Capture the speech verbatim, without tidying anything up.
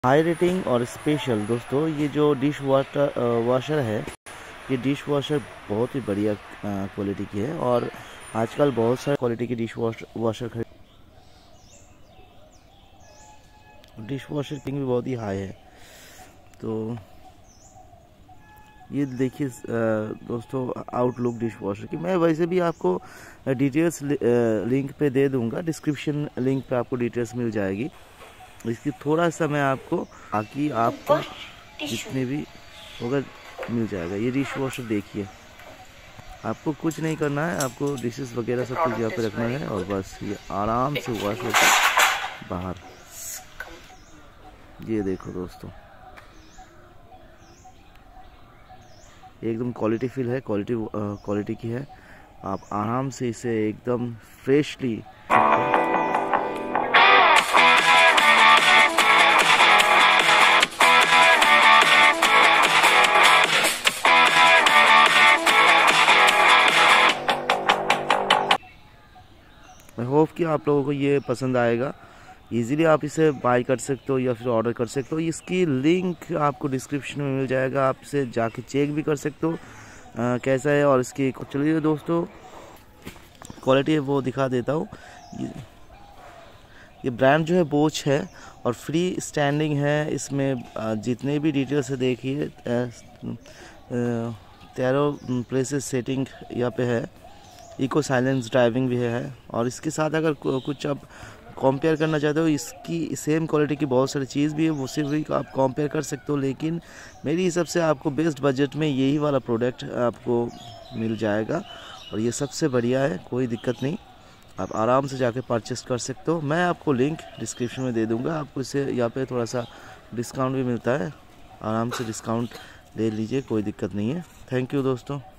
High rating और special. दोस्तों ये जो डिश वाटर वॉशर है, ये डिश वॉशर बहुत ही बढ़िया क्वालिटी की है और आजकल बहुत सारे क्वालिटी की डिश वॉश वॉशर खरीद डिश वॉशर किंग भी बहुत ही हाई है। तो ये देखिए दोस्तों आउटलुक डिश वॉशर की। मैं वैसे भी आपको डिटेल्स लिंक पे दे दूंगा, डिस्क्रिप्शन लिंक पे आपको डिटेल्स मिल जाएगी। इसकी थोड़ा सा मैं आपको बाकी आपको जितने भी होगा मिल जाएगा। ये डिश वॉशर देखिए, आपको कुछ नहीं करना है, आपको डिशेस वगैरह सब कुछ यहाँ पे रखना है और बस ये आराम से वॉश होकर बाहर। ये देखो दोस्तों, एकदम क्वालिटी फील है, क्वालिटी क्वालिटी की है। आप आराम से इसे एकदम फ्रेशली मैं होप कि आप लोगों को ये पसंद आएगा। इजीली आप इसे बाय कर सकते हो या फिर ऑर्डर कर सकते हो। इसकी लिंक आपको डिस्क्रिप्शन में मिल जाएगा, आप इसे जाके चेक भी कर सकते हो आ, कैसा है। और इसकी चलिए दोस्तों क्वालिटी है वो दिखा देता हूँ। ये, ये ब्रांड जो है बोच है और फ्री स्टैंडिंग है। इसमें जितने भी डिटेल्स है देखिए, तेरह प्लेसेस सेटिंग यहाँ पे है, इको साइलेंस ड्राइविंग भी है। और इसके साथ अगर कुछ आप कंपेयर करना चाहते हो, इसकी सेम क्वालिटी की बहुत सारी चीज़ भी है, वो सिर्फ भी आप कंपेयर कर सकते हो। लेकिन मेरी हिसाब से आपको बेस्ट बजट में यही वाला प्रोडक्ट आपको मिल जाएगा और ये सबसे बढ़िया है, कोई दिक्कत नहीं, आप आराम से जाके परचेस कर सकते हो। मैं आपको लिंक डिस्क्रिप्शन में दे दूँगा, आपको इससे यहाँ पे थोड़ा सा डिस्काउंट भी मिलता है, आराम से डिस्काउंट ले लीजिए, कोई दिक्कत नहीं है। थैंक यू दोस्तों।